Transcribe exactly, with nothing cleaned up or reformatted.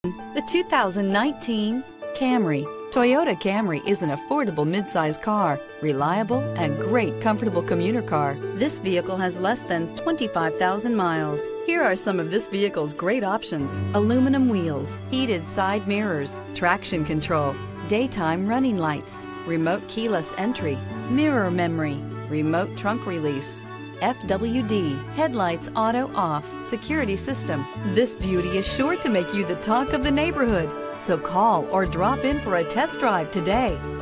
The two thousand nineteen Camry. Toyota Camry is an affordable midsize car, reliable and great comfortable commuter car. This vehicle has less than twenty-five thousand miles. Here are some of this vehicle's great options: aluminum wheels, heated side mirrors, traction control, daytime running lights, remote keyless entry, mirror memory, remote trunk release, F W D, headlights auto off, security system. This beauty is sure to make you the talk of the neighborhood. So call or drop in for a test drive today.